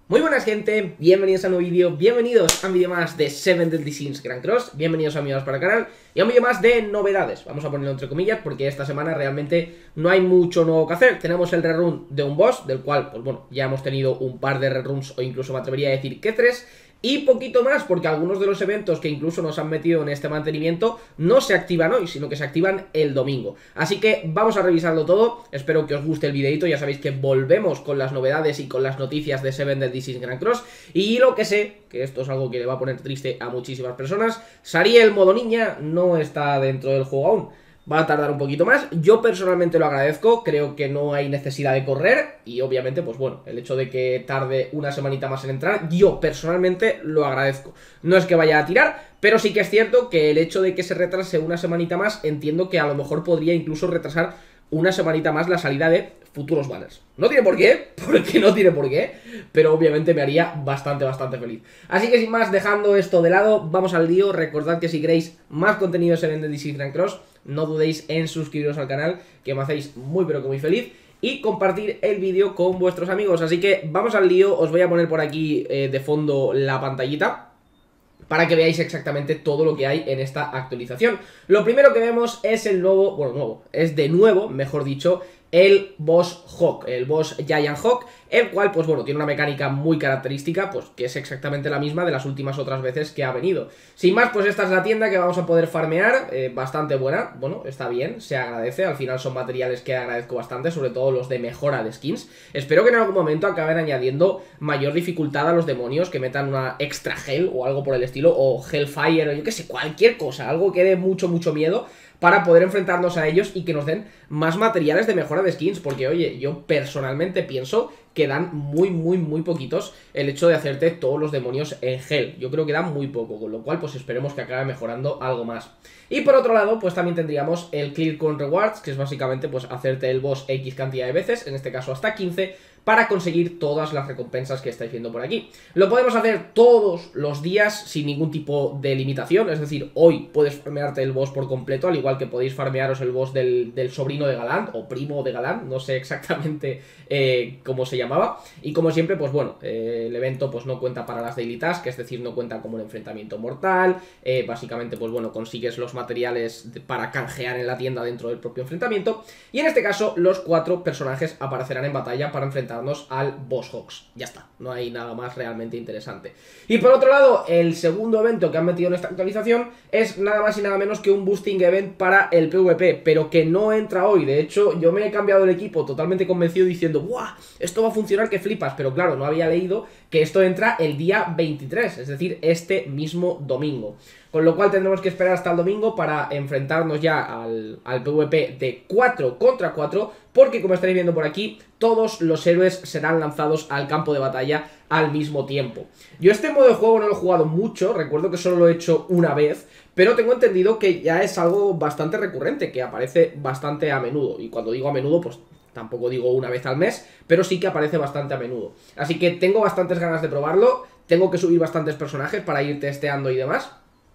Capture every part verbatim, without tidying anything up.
Muy buenas gente, bienvenidos a un nuevo vídeo, bienvenidos a un vídeo más de Seven Deadly Sins Grand Cross, bienvenidos amigos para el canal y a un vídeo más de novedades, vamos a ponerlo entre comillas porque esta semana realmente no hay mucho nuevo que hacer. Tenemos el rerun de un boss, del cual pues bueno, ya hemos tenido un par de reruns o incluso me atrevería a decir que tres. Y poquito más, porque algunos de los eventos que incluso nos han metido en este mantenimiento no se activan hoy, sino que se activan el domingo. Así que vamos a revisarlo todo, espero que os guste el videito, ya sabéis que volvemos con las novedades y con las noticias de Seven Deadly Sins Grand Cross. Y lo que sé, que esto es algo que le va a poner triste a muchísimas personas, Sariel modo niña no está dentro del juego aún. Va a tardar un poquito más, yo personalmente lo agradezco, creo que no hay necesidad de correr y obviamente pues bueno, el hecho de que tarde una semanita más en entrar, yo personalmente lo agradezco. No es que vaya a tirar, pero sí que es cierto que el hecho de que se retrase una semanita más, entiendo que a lo mejor podría incluso retrasar una semanita más la salida de futuros banners. No tiene por qué, porque no tiene por qué, pero obviamente me haría bastante, bastante feliz. Así que sin más, dejando esto de lado, vamos al lío. Recordad que si queréis más contenido de Seven Deadly Sins Grand Cross, no dudéis en suscribiros al canal, que me hacéis muy pero que muy feliz, y compartir el vídeo con vuestros amigos. Así que vamos al lío, os voy a poner por aquí eh, de fondo la pantallita para que veáis exactamente todo lo que hay en esta actualización. Lo primero que vemos es el nuevo, bueno, nuevo, es de nuevo, mejor dicho, el boss Hawk, el boss Giant Hawk, el cual, pues bueno, tiene una mecánica muy característica, pues que es exactamente la misma de las últimas otras veces que ha venido. Sin más, pues esta es la tienda que vamos a poder farmear, eh, bastante buena, bueno, está bien, se agradece, al final son materiales que agradezco bastante, sobre todo los de mejora de skins. Espero que en algún momento acaben añadiendo mayor dificultad a los demonios, que metan una extra hell o algo por el estilo, o hellfire, o yo que sé, cualquier cosa, algo que dé mucho, mucho miedo, para poder enfrentarnos a ellos y que nos den más materiales de mejora de skins, porque oye, yo personalmente pienso que dan muy, muy, muy poquitos el hecho de hacerte todos los demonios en Hell. Yo creo que dan muy poco, con lo cual pues esperemos que acabe mejorando algo más. Y por otro lado, pues también tendríamos el Clear con Rewards, que es básicamente pues hacerte el boss X cantidad de veces, en este caso hasta quince, para conseguir todas las recompensas que estáis viendo por aquí. Lo podemos hacer todos los días sin ningún tipo de limitación, es decir, hoy puedes farmearte el boss por completo, al igual que podéis farmearos el boss del, del sobrino de Galán, o primo de Galán, no sé exactamente eh, cómo se llamaba. Y como siempre, pues bueno, eh, el evento pues no cuenta para las daily tasks, es decir, no cuenta como un enfrentamiento mortal, eh, básicamente pues bueno, consigues los materiales para canjear en la tienda dentro del propio enfrentamiento, y en este caso los cuatro personajes aparecerán en batalla para enfrentarnos al boss Hawks. Ya está, no hay nada más realmente interesante. Y por otro lado, el segundo evento que han metido en esta actualización es nada más y nada menos que un boosting event para el PvP, pero que no entra hoy. De hecho, yo me he cambiado el equipo totalmente convencido diciendo, ¡buah! Esto va a funcionar que flipas, pero claro, no había leído que esto entra el día veintitrés, es decir, este mismo domingo. Con lo cual tendremos que esperar hasta el domingo para enfrentarnos ya al, al PvP de cuatro contra cuatro, porque como estaréis viendo por aquí, todos los héroes serán lanzados al campo de batalla al mismo tiempo. Yo este modo de juego no lo he jugado mucho, recuerdo que solo lo he hecho una vez, pero tengo entendido que ya es algo bastante recurrente, que aparece bastante a menudo, y cuando digo a menudo, pues tampoco digo una vez al mes, pero sí que aparece bastante a menudo. Así que tengo bastantes ganas de probarlo, tengo que subir bastantes personajes para ir testeando y demás.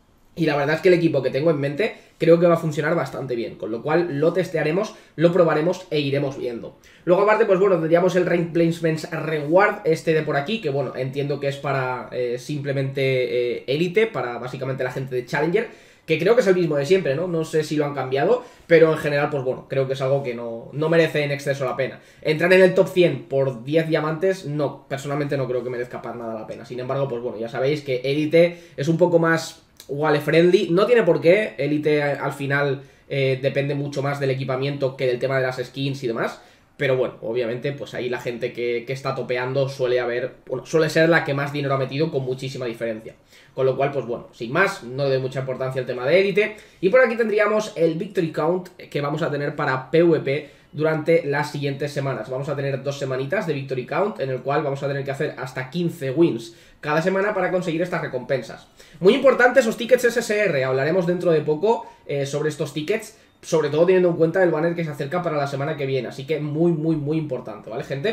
Y la verdad es que el equipo que tengo en mente creo que va a funcionar bastante bien, con lo cual lo testearemos, lo probaremos e iremos viendo. Luego aparte, pues bueno, tendríamos el Rank Placements Reward, este de por aquí, que bueno, entiendo que es para eh, simplemente eh, Elite, para básicamente la gente de Challenger, que creo que es el mismo de siempre, ¿no? No sé si lo han cambiado, pero en general, pues bueno, creo que es algo que no, no merece en exceso la pena. Entrar en el top cien por diez diamantes, no, personalmente no creo que merezca para nada la pena. Sin embargo, pues bueno, ya sabéis que Elite es un poco más wallet friendly, no tiene por qué, Elite al final eh, depende mucho más del equipamiento que del tema de las skins y demás, pero bueno, obviamente pues ahí la gente que, que está topeando suele haber, bueno, suele ser la que más dinero ha metido con muchísima diferencia, con lo cual pues bueno, sin más, no le doy mucha importancia al tema de Elite. Y por aquí tendríamos el Victory Count que vamos a tener para PvP durante las siguientes semanas. Vamos a tener dos semanitas de Victory Count, en el cual vamos a tener que hacer hasta quince wins cada semana para conseguir estas recompensas. Muy importante esos tickets S S R, hablaremos dentro de poco eh, sobre estos tickets, sobre todo teniendo en cuenta el banner que se acerca para la semana que viene, así que muy, muy, muy importante, ¿vale, gente?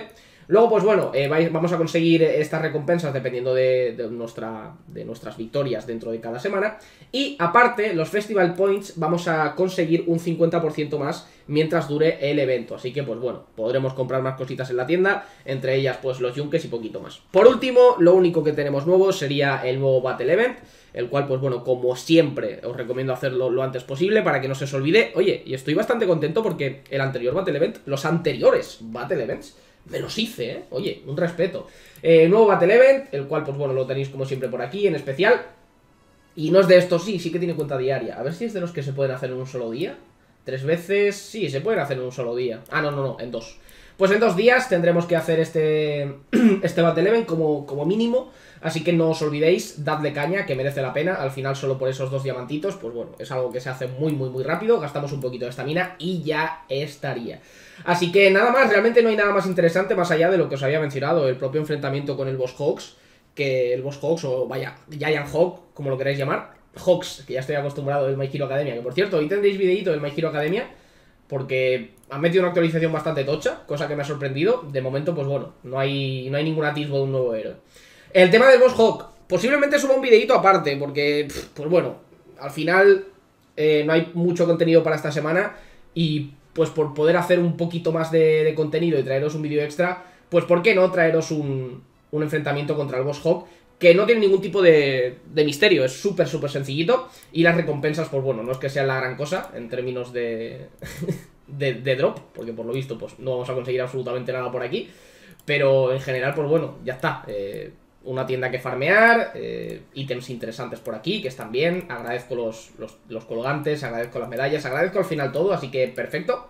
Luego, pues bueno, eh, vais, vamos a conseguir estas recompensas dependiendo de, de, nuestra, de nuestras victorias dentro de cada semana. Y aparte, los Festival Points vamos a conseguir un cincuenta por ciento más mientras dure el evento. Así que, pues bueno, podremos comprar más cositas en la tienda, entre ellas pues los yunkes y poquito más. Por último, lo único que tenemos nuevo sería el nuevo Battle Event, el cual, pues bueno, como siempre, os recomiendo hacerlo lo antes posible para que no se os olvide. Oye, y estoy bastante contento porque el anterior Battle Event, los anteriores Battle Events, me los hice, ¿eh? Oye, un respeto. Eh, nuevo Battle Event, el cual, pues bueno, lo tenéis como siempre por aquí, en especial. Y no es de estos, sí, sí que tiene cuenta diaria. A ver si es de los que se pueden hacer en un solo día. Tres veces, sí, se pueden hacer en un solo día. Ah, no, no, no, en dos. Pues en dos días tendremos que hacer este, este Battle Event como, como mínimo. Así que no os olvidéis, dadle caña, que merece la pena. Al final, solo por esos dos diamantitos, pues bueno, es algo que se hace muy, muy, muy rápido. Gastamos un poquito de estamina y ya estaría. Así que nada más, realmente no hay nada más interesante más allá de lo que os había mencionado, el propio enfrentamiento con el Boss Hogs, que el Boss Hogs, o vaya, Giant Hog, como lo queráis llamar, Hogs, que ya estoy acostumbrado del My Hero Academia, que por cierto, hoy tendréis videito del My Hero Academia, porque han metido una actualización bastante tocha, cosa que me ha sorprendido. De momento, pues bueno, no hay, no hay ningún atisbo de un nuevo héroe. El tema del Boss Hog, posiblemente suba un videito aparte, porque, pues bueno, al final eh, no hay mucho contenido para esta semana y pues por poder hacer un poquito más de, de contenido y traeros un vídeo extra, pues ¿por qué no traeros un, un enfrentamiento contra el Boss Hog? Que no tiene ningún tipo de, de misterio, es súper, súper sencillito. Y las recompensas, pues bueno, no es que sean la gran cosa en términos de, de, de drop, porque por lo visto, pues no vamos a conseguir absolutamente nada por aquí. Pero en general, pues bueno, ya está. Eh, una tienda que farmear, eh, ítems interesantes por aquí, que están bien. Agradezco los, los, los colgantes, agradezco las medallas, agradezco al final todo, así que perfecto.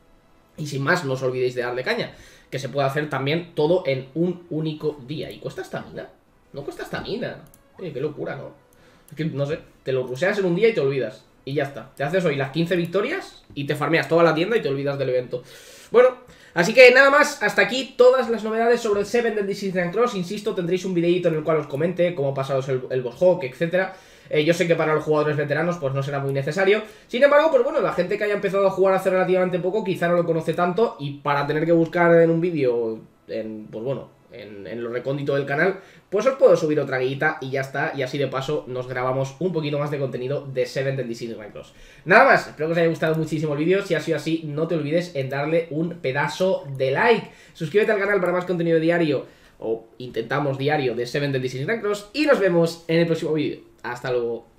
Y sin más, no os olvidéis de darle caña, que se puede hacer también todo en un único día. ¿Y cuesta estamina? No cuesta estamina. Oye, qué locura, ¿no? Es que, no sé, te lo ruseas en un día y te olvidas. Y ya está. Te haces hoy las quince victorias y te farmeas toda la tienda y te olvidas del evento. Bueno, así que nada más, hasta aquí todas las novedades sobre el Seven Deadly Sins Grand Cross. Insisto, tendréis un videito en el cual os comente cómo pasaros el, el Boss Hog, etcétera. Eh, yo sé que para los jugadores veteranos pues no será muy necesario. Sin embargo, pues bueno, la gente que haya empezado a jugar hace relativamente poco quizá no lo conoce tanto. Y para tener que buscar en un vídeo, en, pues bueno, en, en lo recóndito del canal, pues os puedo subir otra guita y ya está. Y así de paso nos grabamos un poquito más de contenido de Seven Deadly Sins Grand Cross. Nada más, espero que os haya gustado muchísimo el vídeo. Si ha sido así, no te olvides en darle un pedazo de like. Suscríbete al canal para más contenido diario, o intentamos diario, de Seven Deadly Sins Grand Cross. Y nos vemos en el próximo vídeo. Hasta luego.